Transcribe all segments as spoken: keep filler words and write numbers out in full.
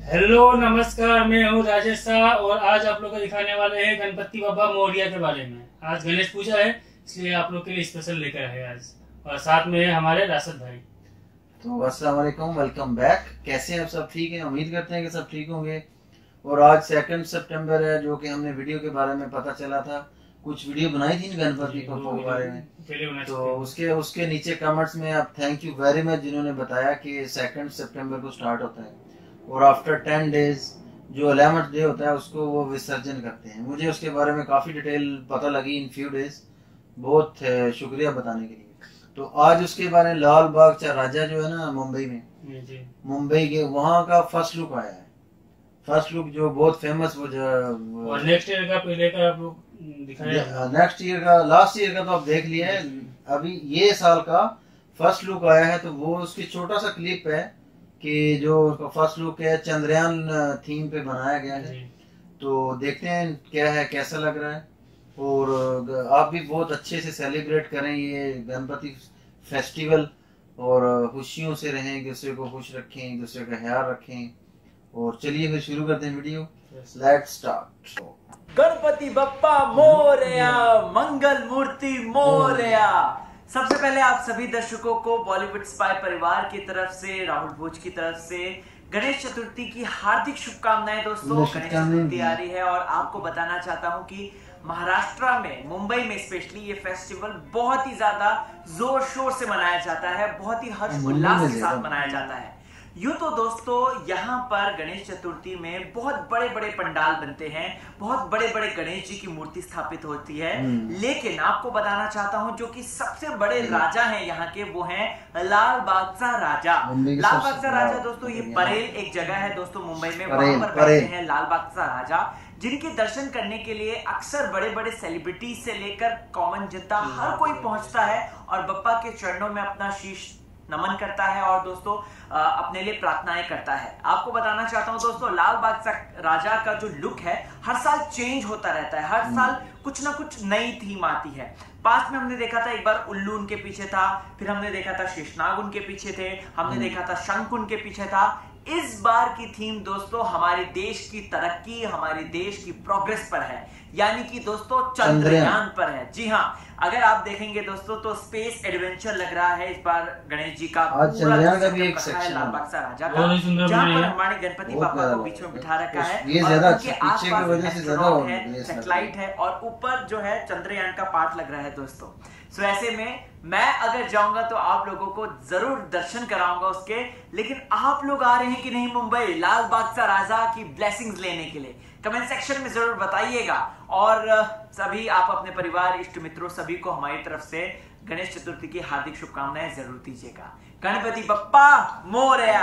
Hello नमस्कार, मैं हूँ राजेश शाह और आज आप लोग को दिखाने वाले हैं गणपति बाबा मौर्य के बारे में। आज गणेश पूजा है, इसलिए आप लोग के लिए स्पेशल लेकर आए आज, और साथ में है हमारे राशिद भाई। तो अस्सलाम वालेकुम, वेलकम बैक। कैसे हैं आप सब? ठीक हैं, उम्मीद करते हैं कि सब ठीक होंगे। और आज सेकंड सितंबर है, जो कि हमने वीडियो के बारे में पता चला था, कुछ वीडियो बनाई थी गणपति के बारे में, तो उसके उसके नीचे कमेंट्स में आप थैंक यू वेरी मच जिन्होंने बताया कि सेकंड सितंबर को स्टार्ट होता है और आफ्टर टेन डेज जो इलेवेंथ डे होता है उसको वो विसर्जन करते हैं। मुझे उसके बारे में काफी डिटेल पता लगी इन फ्यू डेज, बहुत शुक्रिया बताने के लिए। तो आज उसके बारे में लाल बाग चा राजा जो है ना मुंबई में, मुंबई के वहाँ का फर्स्ट लुक आया है। फर्स्ट लुक जो बहुत फेमस वो जो नेक्स्ट ईयर का पहले का आप लोग दिखाया, नेक्स्ट ईयर का लास्ट ईयर का तो आप देख लिया है, अभी ये साल का फर्स्ट लुक आया है। तो वो उसकी छोटा सा क्लिप है कि जो फर्स्ट लुक है चंद्रयान थीम पे बनाया गया है। तो देखते हैं क्या है, कैसा लग रहा है। और आप भी बहुत अच्छे से सेलिब्रेट करें ये गणपति फेस्टिवल और खुशियों से रहें, एक दूसरे को खुश रखें, एक दूसरे का ख्याल रखें। और चलिए फिर शुरू करते हैं video. Let's start. Ganpati Bappa Morya, Mangal Murti Morya. सबसे पहले आप सभी दर्शकों को बॉलीवुड स्पाई परिवार की तरफ से, राहुल भोज की तरफ से गणेश चतुर्थी की हार्दिक शुभकामनाएं। दोस्तों गणेश चतुर्थी आ रही है और आपको बताना चाहता हूं कि महाराष्ट्र में, मुंबई में स्पेशली ये फेस्टिवल बहुत ही ज्यादा जोर शोर से मनाया जाता है, बहुत ही हर्ष उल्लास के साथ मनाया जाता है। यूं तो दोस्तों यहाँ पर गणेश चतुर्थी में बहुत बड़े बड़े पंडाल बनते हैं, बहुत बड़े बड़े गणेश जी की मूर्ति स्थापित होती है, लेकिन आपको बताना चाहता हूँ जो कि सबसे बड़े राजा हैं यहाँ के, वो हैं लाल बागचा राजा। लाल बागचा राजा दोस्तों ये परेल एक जगह है दोस्तों मुंबई में, वहां पर बैठे हैं लाल बागचा राजा, जिनके दर्शन करने के लिए अक्सर बड़े बड़े सेलिब्रिटीज से लेकर कॉमन जनता हर कोई पहुंचता है और बप्पा के चरणों में अपना शीश नमन करता है और दोस्तों अपने लिए प्रार्थनाएं करता है। आपको बताना चाहता हूं दोस्तों लाल बादशाह राजा का जो लुक है हर साल चेंज होता रहता है, हर साल कुछ ना कुछ नई थीम आती है। पास में हमने देखा था एक बार उल्लू उनके पीछे था, फिर हमने देखा था शेषनाग उनके पीछे थे, हमने देखा था शंख उनके पीछे था। इस बार की थीम दोस्तों हमारे देश की तरक्की, हमारे देश की प्रोग्रेस पर है, यानी कि दोस्तों चंद्रयान पर है। जी हाँ, अगर आप देखेंगे दोस्तों तो स्पेस एडवेंचर लग रहा है इस बार गणेश जी का चंद्रयान का भी एक सेक्शन लाल बागचा राजा का, जहाँ पर हमारे गणपति बाबा को बीच में बिठा रखा है, ये ज्यादा पीछे की वजह से ज्यादा है, सैटेलाइट है और ऊपर जो है चंद्रयान का पार्ट लग रहा है दोस्तों। सो ऐसे में मैं अगर जाऊंगा तो आप लोगों को जरूर दर्शन कराऊंगा उसके, लेकिन आप लोग आ रहे हैं कि नहीं मुंबई लाल बागचा राजा की ब्लेसिंग्स लेने के लिए? कमेंट सेक्शन में जरूर बताइएगा। और सभी आप अपने परिवार, इष्ट मित्रों सभी को हमारी तरफ से गणेश चतुर्थी की हार्दिक शुभकामनाएं जरूर दीजिएगा। गणपति बप्पा मोरया।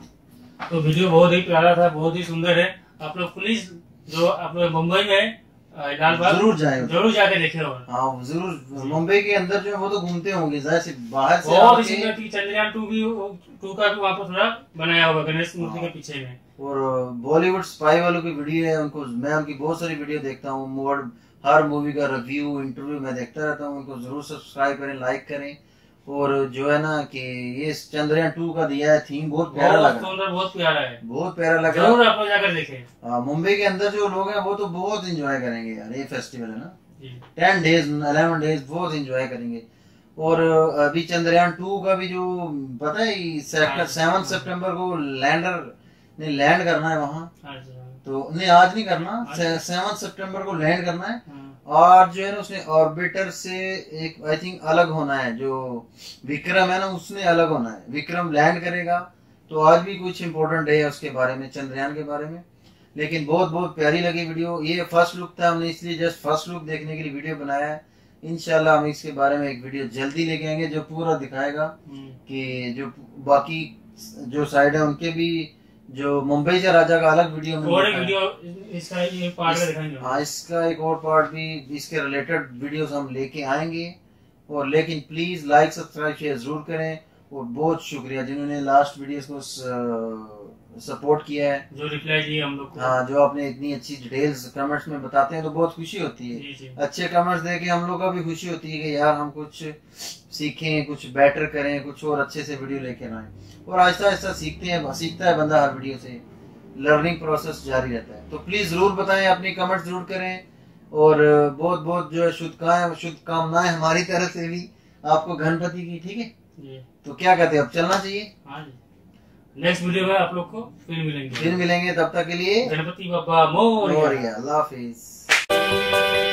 तो वीडियो बहुत ही प्यारा था, बहुत ही सुंदर है। आप लोग प्लीज जो आप लोग मुंबई में लाल बाग जरूर जाए, जरूर जाके देखे हो। हाँ जरूर, मुंबई के अंदर जो है वो तो घूमते होंगे, जाहिर से बाहर से बहुत ही सुंदर थी। चंद्रयान टू भी टू का भी वहाँ पर थोड़ा बनाया होगा गणेश मूर्ति के पीछे में। और बॉलीवुड स्पाई वालों की वीडियो है, उनको मैं उनकी बहुत सारी वीडियो देखता हूँ, हर मूवी का रिव्यू इंटरव्यू मैं देखता रहता हूँ। उनको जरूर सब्सक्राइब करें, लाइक करें। और जो है ना कि ये चंद्रयान टू का दिया है थीम, बहुत प्यारा लगा, बहुत प्यारा है, बहुत प्यारा लगा। जरूर आप लोग जाकर देखें। मुंबई के अंदर जो लोग हैं वो तो बहुत इंजॉय करेंगे यार, ये फेस्टिवल है ना, टेन डेज इलेवन डेज बहुत इंजॉय करेंगे। और अभी चंद्रयान टू का भी जो पता है सेवन सितंबर को लैंडर ने लैंड करना है वहाँ, तो नहीं आज नहीं करना, सेवन सितंबर को लैंड करना है। और जो है ना उसने ऑर्बिटर से एक आई थिंक अलग होना है, जो विक्रम है ना उसने अलग होना है, विक्रम लैंड करेगा। तो आज भी कुछ इंपॉर्टेंट है उसके बारे में, चंद्रयान के बारे में। लेकिन बहुत बहुत प्यारी लगी वीडियो। ये फर्स्ट लुक था, हमने इसलिए जस्ट फर्स्ट लुक देखने के लिए वीडियो बनाया है। इंशाल्लाह हम इसके बारे में एक वीडियो जल्दी लेके आएंगे जो पूरा दिखाएगा कि जो बाकी जो साइड है उनके भी, जो मुंबई से राजा का अलग वीडियो में और एक वीडियो इसका ये पार्ट इस, दिखाएंगे। हाँ इसका एक और पार्ट भी, इसके रिलेटेड वीडियोस हम लेके आएंगे। और लेकिन प्लीज लाइक सब्सक्राइब शेयर जरूर करें। और बहुत शुक्रिया जिन्होंने लास्ट वीडियोस को सपोर्ट किया है, जो रिप्लाई दिए हम लोग को। हाँ जो आपने इतनी अच्छी डिटेल्स कमेंट्स में बताते हैं तो बहुत खुशी होती है। जी जी। अच्छे कमेंट्स देके हम लोग का भी खुशी होती है कि यार हम कुछ सीखें, कुछ बेटर करें, कुछ और अच्छे से वीडियो लेकर आए। और आहिस्ता आहिस्ता सीखते हैं, सीखता है बंदा हर वीडियो से। लर्निंग प्रोसेस जारी रहता है। तो प्लीज जरूर बताएं, अपनी कमेंट जरूर करें, और बहुत बहुत जो है शुभकामनाएं शुभकामनाएं हमारी तरफ से भी आपको गणपति की। ठीक है, तो क्या कहते हैं, अब चलना चाहिए। हाँ जी, नेक्स्ट वीडियो में आप लोग को फिर मिलेंगे फिर मिलेंगे, तब तक के लिए गणपति बप्पा मोरया। अल्लाह हाफिज।